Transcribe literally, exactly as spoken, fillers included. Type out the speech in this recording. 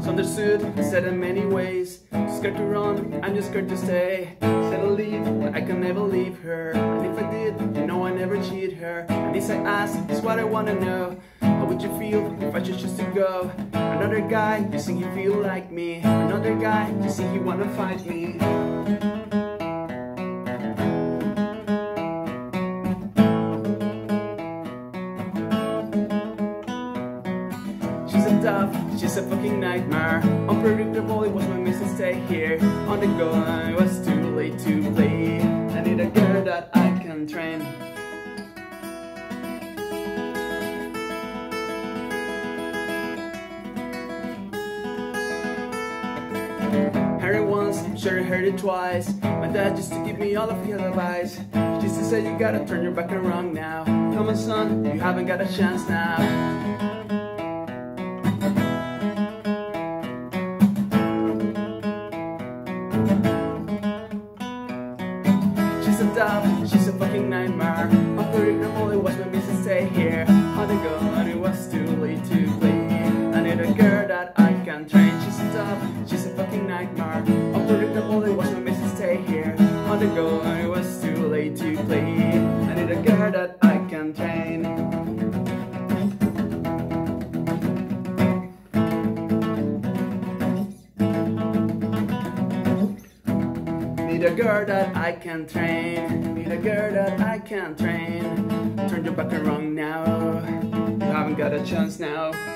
misunderstood, said in many ways. Scared to run, I'm just scared to stay. Said I'll leave, but I can never leave her. And if I did, you know I never cheat her. And this I ask, is what I wanna know. How would you feel if I should choose to go? Another guy, you think you feel like me. Another guy, you think you wanna fight me. She's a tough, she's a fucking nightmare. Unpredictable, it was my mistake to stay here. On the go, it was too late to play. I need a girl that I can train. Heard it once, I'm sure I heard it twice. My dad used to give me all of his advice. He used to say you gotta turn your back around now. Come on son, you haven't got a chance now. She's a dove, she's a fucking nightmare. Unpredictable, it was my mistake to stay here. On the go, and it was too late to play. I need a girl that I can train. She's a dove, she's a fucking nightmare. Unpredictable, it was my mistake to stay here. On the go, and it was too late to play. I need a girl that I can train. Need a girl that I can train. Need a girl that I can train. Turn your back around now. You haven't got a chance now.